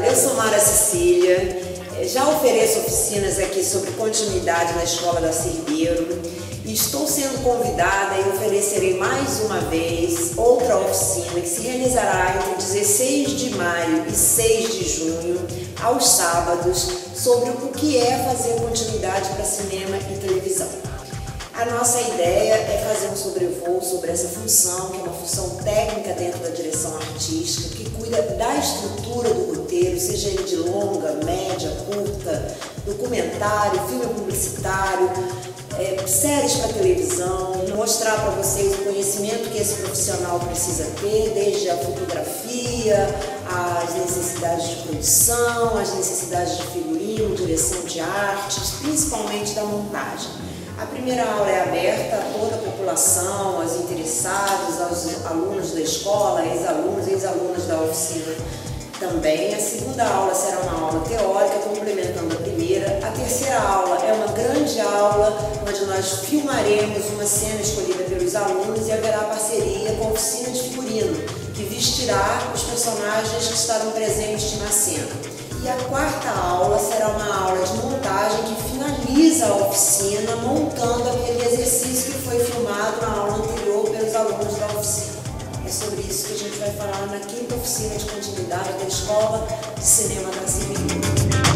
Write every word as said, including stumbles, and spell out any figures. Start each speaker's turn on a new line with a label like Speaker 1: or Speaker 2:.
Speaker 1: eu sou Mara Cecília, já ofereço oficinas aqui sobre continuidade na Escola Darcy Ribeiro e estou sendo convidada e oferecerei mais uma vez outra oficina que se realizará entre dezesseis de maio e seis de junho, aos sábados, sobre o que é fazer continuidade para cinema e televisão. A nossa ideia é fazer um sobrevoo sobre essa função, que é uma função técnica dentro da direção artística, que cuida da estrutura do roteiro, seja ele de longa, média, curta, documentário, filme publicitário, é, séries para televisão, mostrar para vocês o conhecimento que esse profissional precisa ter, desde a fotografia, as necessidades de produção, as necessidades de figurino, direção de artes, principalmente da montagem. A primeira aula é aberta a toda a população, aos interessados, aos alunos da escola, ex-alunos e ex-alunas da oficina também. A segunda aula será uma aula teórica, complementando a primeira. A terceira aula é uma grande aula, onde nós filmaremos uma cena escolhida pelos alunos e haverá parceria com a oficina de figurino, que vestirá os personagens que estarão presentes na cena. E a quarta aula será uma aula de montagem que finaliza a oficina montando aquele exercício que foi filmado na aula anterior pelos alunos da oficina. É sobre isso que a gente vai falar na quinta oficina de continuidade da Escola de Cinema Darcy Ribeiro.